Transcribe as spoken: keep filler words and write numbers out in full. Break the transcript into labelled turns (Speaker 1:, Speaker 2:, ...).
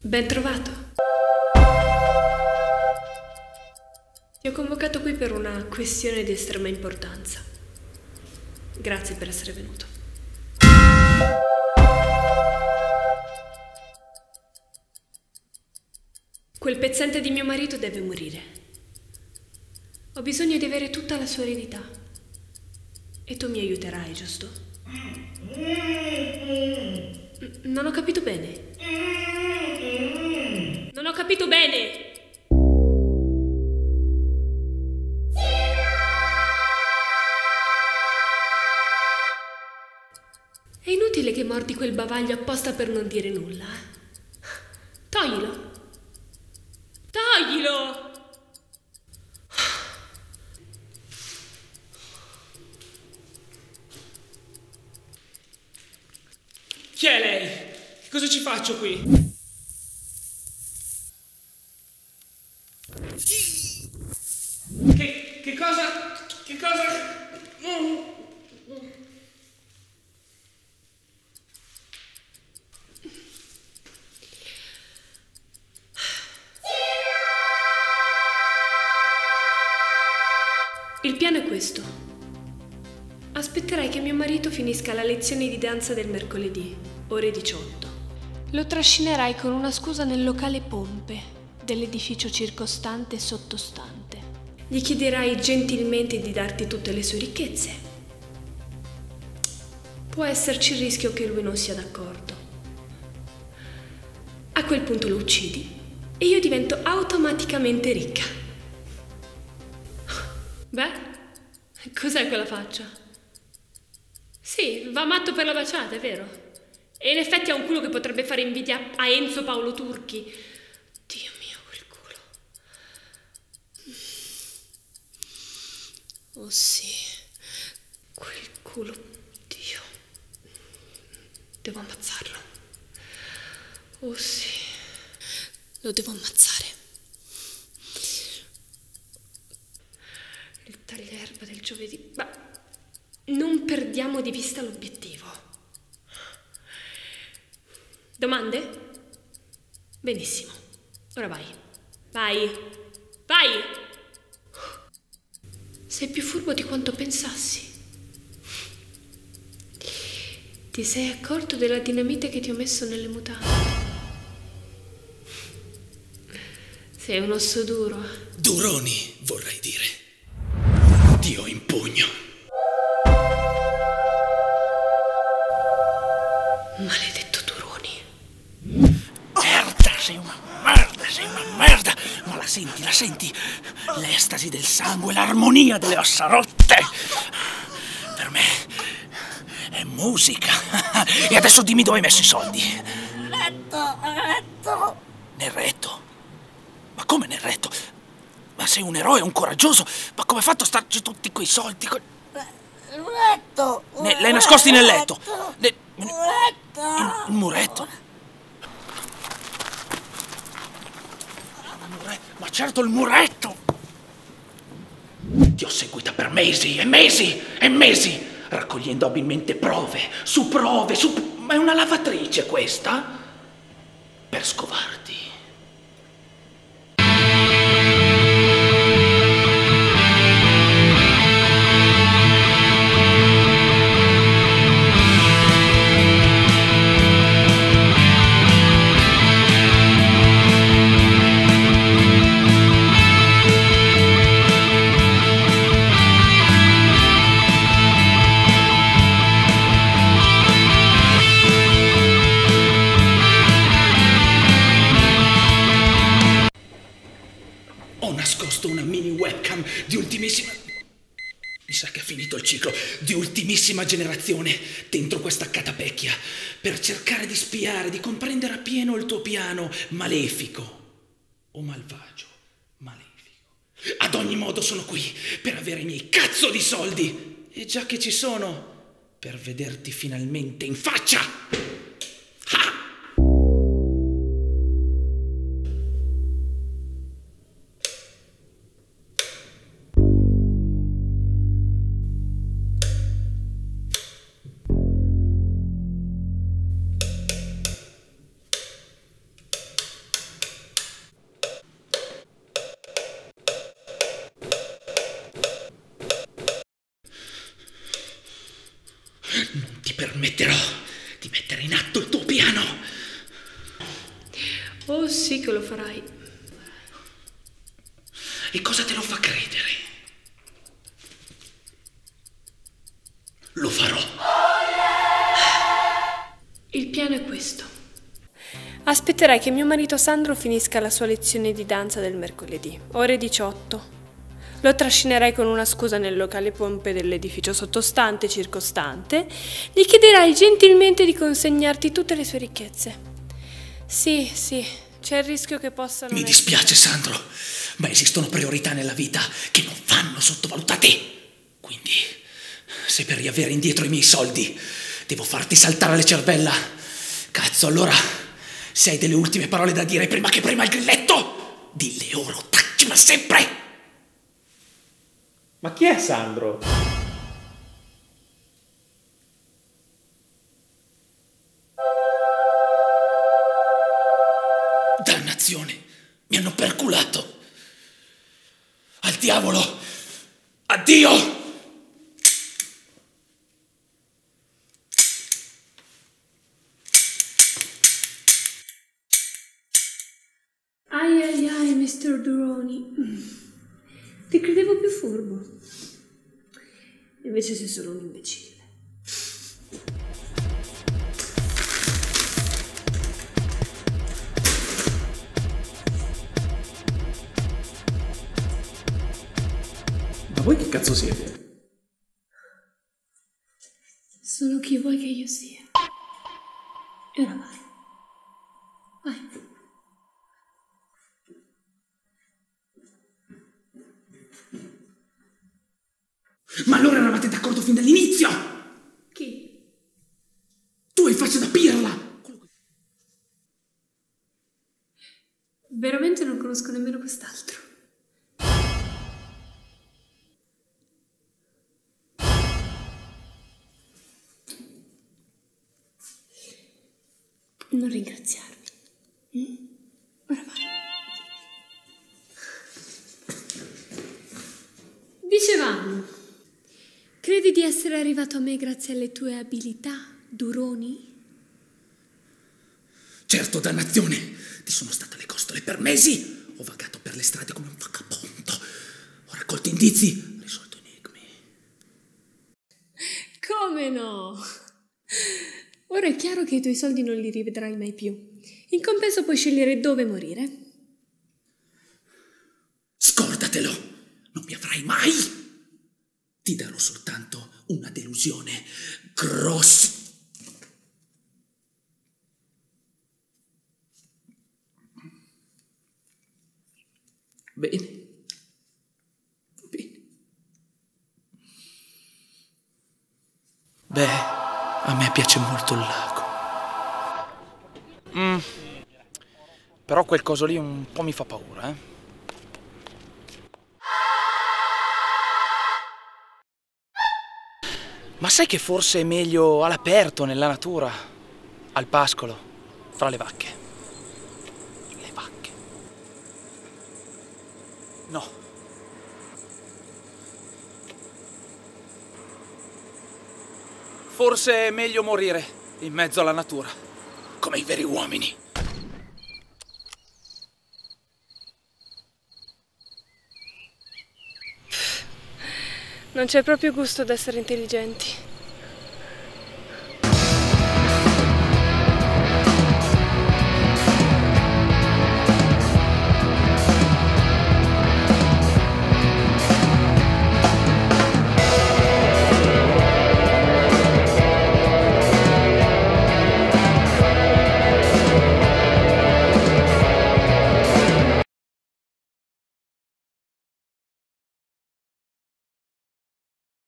Speaker 1: Ben trovato. Ti ho convocato qui per una questione di estrema importanza. Grazie per essere venuto. Quel pezzente di mio marito deve morire. Ho bisogno di avere tutta la sua eredità. E tu mi aiuterai, giusto? N- non ho capito bene. Non ho capito bene! È inutile che mordi quel bavaglio apposta per non dire nulla. Toglilo! Toglilo!
Speaker 2: Chi è lei? Che cosa ci faccio qui? Che, che cosa? Che cosa?
Speaker 1: Il piano è questo. Aspetterai che mio marito finisca la lezione di danza del mercoledì, ore diciotto. Lo trascinerai con una scusa nel locale Pompe dell'edificio circostante e sottostante. Gli chiederai gentilmente di darti tutte le sue ricchezze. Può esserci il rischio che lui non sia d'accordo. A quel punto lo uccidi e io divento automaticamente ricca. Beh, cos'è quella faccia? Sì, va matto per la baciata, è vero. E in effetti ha un culo che potrebbe fare invidia a Enzo Paolo Turchi. Dio mio, quel culo. Oh sì, quel culo, Dio. Devo ammazzarlo. Oh sì, lo devo ammazzare. Il taglierba del giovedì. Ma non perdiamo di vista l'obiettivo. Domande? Benissimo. Ora vai. Vai. Vai! Sei più furbo di quanto pensassi. Ti sei accorto della dinamite che ti ho messo nelle mutande? Sei un osso duro.
Speaker 2: Duroni, vorrei dire. Dio in pugno.
Speaker 1: Maledetto Duroni.
Speaker 3: Merda, sei una merda, sei una merda. Ma la senti, la senti? L'estasi del sangue, l'armonia delle ossa rotte. Per me è musica. E adesso dimmi dove hai messo i soldi.
Speaker 4: Letto, letto.
Speaker 3: Nel retto? Ma come nel retto? Ma sei un eroe, un coraggioso. Ma come hai fatto a starci tutti quei soldi? Que-
Speaker 4: Il letto.
Speaker 3: Ne- l'hai nascosti nel letto? Ne-
Speaker 4: Il letto.
Speaker 3: il, il muretto? Il mure- Ma certo il muretto! Ti ho seguita per mesi e mesi e mesi, raccogliendo abilmente prove, su prove, su... Ma è una lavatrice questa? Per scovarti.
Speaker 2: Ho nascosto una mini webcam di ultimissima... Mi sa che è finito il ciclo. Di ultimissima generazione dentro questa catapecchia per cercare di spiare, di comprendere appieno il tuo piano malefico o malvagio. Malefico. Ad ogni modo sono qui per avere i miei cazzo di soldi. E già che ci sono, per vederti finalmente in faccia. Ah! permetterò di mettere in atto il tuo piano.
Speaker 1: Oh sì che lo farai.
Speaker 2: E cosa te lo fa credere? Lo farò.
Speaker 1: Il piano è questo. Aspetterai che mio marito Sandro finisca la sua lezione di danza del mercoledì, ore diciotto. Lo trascinerai con una scusa nel locale pompe dell'edificio sottostante e circostante. Gli chiederai gentilmente di consegnarti tutte le sue ricchezze. Sì, sì, c'è il rischio che possano...
Speaker 2: Mi dispiace, Sandro, ma esistono priorità nella vita che non vanno sottovalutate. Quindi, se per riavere indietro i miei soldi devo farti saltare le cervella, cazzo, allora, se hai delle ultime parole da dire prima che prima il grilletto, dille ora o tacci per sempre.
Speaker 5: Ma chi è Sandro?
Speaker 2: Dannazione, mi hanno perculato. Al diavolo, addio!
Speaker 1: Ai ai ai, mister Duroni. Ti credevo più furbo. Invece sei solo un imbecille.
Speaker 5: Ma voi che cazzo siete?
Speaker 1: Sono chi vuoi che io sia. E ora vai. Vai.
Speaker 2: Ma allora eravate d'accordo fin dall'inizio?
Speaker 1: Chi?
Speaker 2: Tu hai faccia da pirla!
Speaker 1: Veramente non conosco nemmeno quest'altro. Non ringraziarmi. Mm? Ora vai. Dicevamo, credi di essere arrivato a me grazie alle tue abilità, Duroni?
Speaker 2: Certo, dannazione, ti sono state le costole per mesi. Ho vagato per le strade come un vagabondo. Ho raccolto indizi, risolto enigmi.
Speaker 1: Come no? Ora è chiaro che i tuoi soldi non li rivedrai mai più. In compenso puoi scegliere dove morire.
Speaker 2: Scordatelo, non mi avrai mai. Ti darò soltanto una delusione grossa. Bene. Bene. Beh, a me piace molto il lago.
Speaker 3: Mm. Però quel coso lì un po' mi fa paura, eh. Ma sai che forse è meglio all'aperto, nella natura, al pascolo, fra le vacche? Le vacche. No. Forse è meglio morire in mezzo alla natura, come i veri uomini.
Speaker 1: Non c'è proprio gusto d'essere intelligenti.